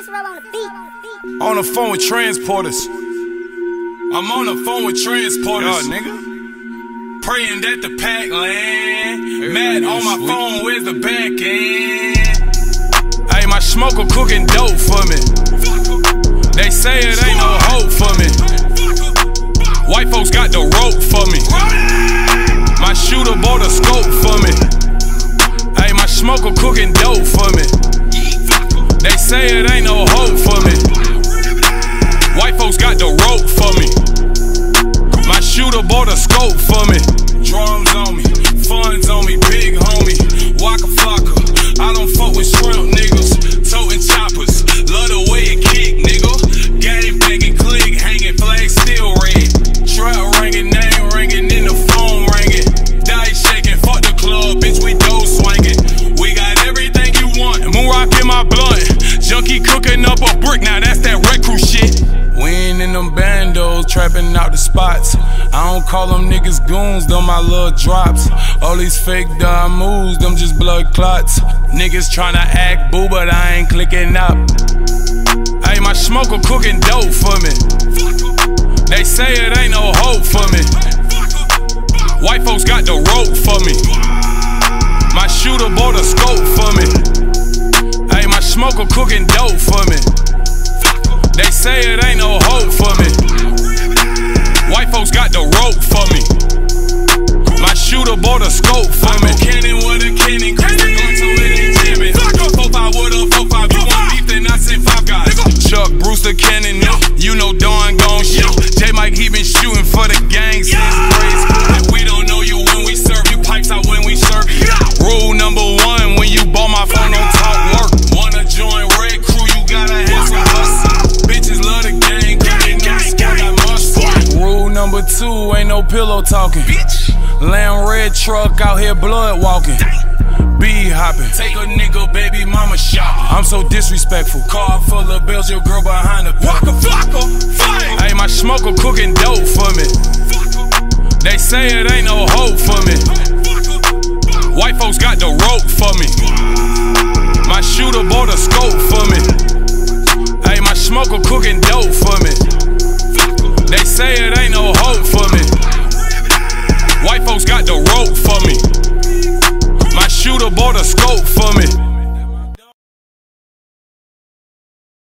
On the phone with transporters. I'm on the phone with transporters. Nigga. Praying that the pack land. Mad on my phone, where's the back end? Hey, my smoker cooking dope for me. They say it ain't no hope for me. White folks got the rope for me. My shooter bought a scope for me. Hey, my smoker cooking dope for me. They say it ain't no hope for me. White folks got the rope for me. My shooter bought a scope for me. Drums on me, funds on me, big homie. Waka flocka, I don't fuck with shrimp niggas. Toting choppers, love the way it kick, nigga. Game banging, click, hanging, flag still red. Trap ringing, name ringing, in the phone ringing. Dice shaking, fuck the club, bitch, we dough swinging. We got everything you want, moon rock in my blunt. Junkie cooking up a brick, now that's that Red Crew shit. We ain't in them bandos, trapping out the spots. I don't call them niggas goons, them my little drops. All these fake dumb moves, them just blood clots. Niggas tryna act boo, but I ain't clicking up. Hey, my smoker cooking dope for me. They say it ain't no hope for me. White folks got the rope for me. My shooter bought a scope for me. Hey, my smoker cooking dope for me. They say it ain't no hope for me. White folks got the rope for me. My shooter bought a scope for me. Cannon with a cannon, Chris the gun to it ain't jamming. 4-5 with a 4-5, you want beef then I send 5 guys. Chuck, Brewster, Cannon, you know Dawn gon' shoot. J-Mike, he been shooting for the gang since grade school. If we don't know you when we serve you, pipes out when we serve you. Rule number 1, when you ball my phone, don't talk work. Wanna join Red Crew, you gotta have some hustle. Bitches love the gang, cause they know squad got muscle. Rule number 2, ain't no pillow talking. Lamb red truck out here blood walking. Bee hopping, take a nigga baby mama shopping. I'm so disrespectful, car full of bills, your girl behind the Waka flocka, fire. Hey, my smoker cooking dope for me. They say it ain't no hope for me. White folks got the rope for me. My shooter bought a scope for me. Hey, my smoker cooking dope for me. They say it ain't no hope for me. White folks got the rope for me. My shooter bought a scope for me.